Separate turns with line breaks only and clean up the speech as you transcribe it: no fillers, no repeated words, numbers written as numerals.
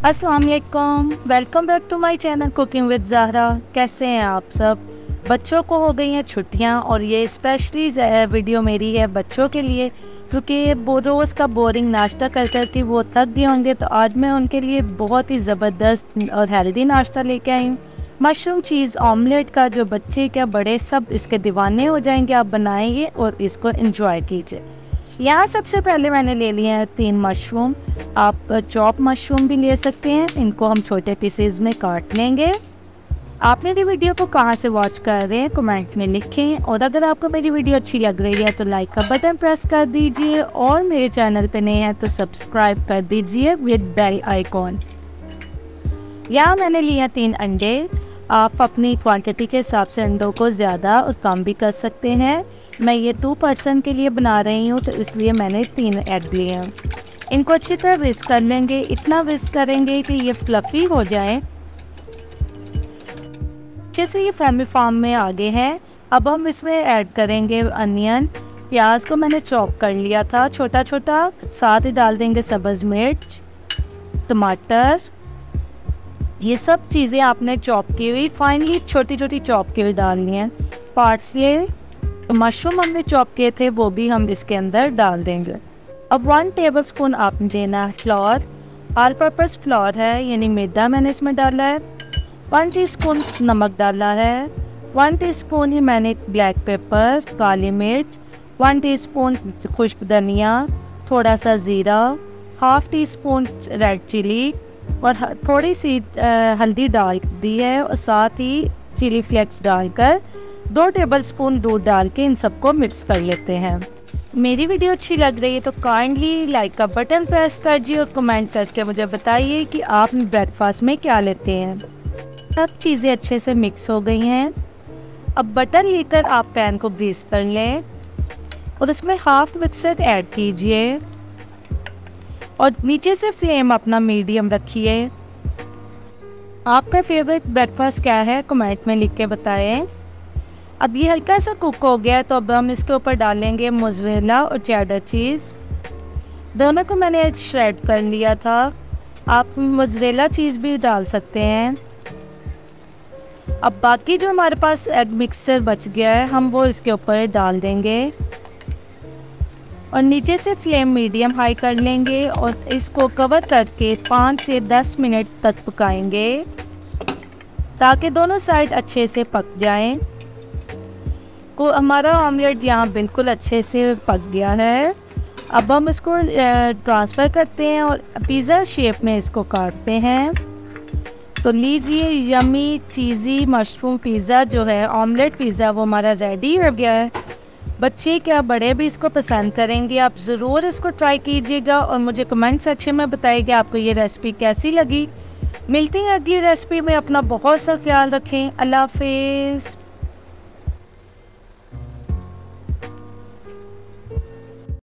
अस्सलाम वालेकुम, welcome back to my channel cooking with Zahra. कैसे हैं आप सब? बच्चों को हो गई हैं छुट्टियां और ये स्पेशली वीडियो मेरी है बच्चों के लिए, क्योंकि वो रोज़ का बोरिंग नाश्ता कर कर के वो थक गए होंगे। तो आज मैं उनके लिए बहुत ही ज़बरदस्त और हेल्दी नाश्ता लेके आई हूँ। मशरूम चीज़ ऑमलेट का, जो बच्चे क्या बड़े सब इसके दीवाने हो जाएंगे। आप बनाइए और इसको एंजॉय कीजिए। यहाँ सबसे पहले मैंने ले लिए हैं 3 मशरूम। आप चॉप मशरूम भी ले सकते हैं। इनको हम छोटे पीसेज में काट लेंगे। आप मेरी वीडियो को कहाँ से वॉच कर रहे हैं कमेंट में लिखें, और अगर आपको मेरी वीडियो अच्छी लग रही है तो लाइक का बटन प्रेस कर दीजिए, और मेरे चैनल पे नए हैं तो सब्सक्राइब कर दीजिए विद बेल आइकॉन। यहाँ मैंने लिया 3 अंडे। आप अपनी क्वांटिटी के हिसाब से अंडों को ज़्यादा और कम भी कर सकते हैं। मैं ये 2 पर्सन के लिए बना रही हूँ, तो इसलिए मैंने 3 एग लिए हैं। इनको अच्छी तरह विस्क कर लेंगे। इतना विस्क करेंगे कि ये फ्लफ़ी हो जाए। अच्छे से ये फैमिली फार्म में आगे हैं। अब हम इसमें ऐड करेंगे अनियन। प्याज को मैंने चॉप कर लिया था छोटा छोटा। साथ ही डाल देंगे सब्ज़ मिर्च, टमाटर। ये सब चीज़ें आपने चॉप की हुई फाइनली छोटी छोटी चॉप की हुई डालनी है। पार्सले, मशरूम हमने चॉप किए थे वो भी हम इसके अंदर डाल देंगे। अब 1 टेबलस्पून आपने देना है फ्लोर। ऑल पर्पस फ्लोर है, यानी मैदा मैंने इसमें डाला है। 1 टीस्पून नमक डाला है। 1 टीस्पून ही मैंने ब्लैक पेपर, काली मिर्च, 1 टीस्पून खुश्क धनिया, थोड़ा सा ज़ीरा, half teaspoon red chilli और थोड़ी सी हल्दी डाल दी है, और साथ ही चिली फ्लेक्स डालकर 2 टेबलस्पून दूध डाल के इन सबको मिक्स कर लेते हैं। मेरी वीडियो अच्छी लग रही है तो काइंडली लाइक का बटन प्रेस कीजिए और कमेंट करके मुझे बताइए कि आप ब्रेकफास्ट में क्या लेते हैं। सब चीज़ें अच्छे से मिक्स हो गई हैं। अब बटर लेकर आप पैन को ग्रीस कर लें और उसमें हाफ मिक्सर ऐड कीजिए, और नीचे से फ्लेम अपना मीडियम रखिए। आपका फेवरेट ब्रेकफास्ट क्या है कमेंट में लिख के बताएं। अब ये हल्का सा कुक हो गया है, तो अब हम इसके ऊपर डालेंगे मोज़रेला और चेडर चीज़। दोनों को मैंने श्रेड कर लिया था। आप मोज़रेला चीज़ भी डाल सकते हैं। अब बाकी जो हमारे पास एग मिक्सचर बच गया है हम वो इसके ऊपर डाल देंगे, और नीचे से फ्लेम मीडियम हाई कर लेंगे और इसको कवर करके 5 से 10 मिनट तक पकाएंगे, ताकि दोनों साइड अच्छे से पक जाएं। को हमारा ऑमलेट यहाँ बिल्कुल अच्छे से पक गया है। अब हम इसको ट्रांसफ़र करते हैं और पिज़्ज़ा शेप में इसको काटते हैं। तो लीजिए, यमी चीज़ी मशरूम पिज़्ज़ा जो है, ऑमलेट पिज़्ज़ा, वो हमारा रेडी हो गया है। बच्चे क्या बड़े भी इसको पसंद करेंगे। आप ज़रूर इसको ट्राई कीजिएगा और मुझे कमेंट सेक्शन में बताइएगा आपको ये रेसिपी कैसी लगी। मिलती हैं अगली रेसिपी में। अपना बहुत सा ख्याल रखें। अल्लाह हाफिज़।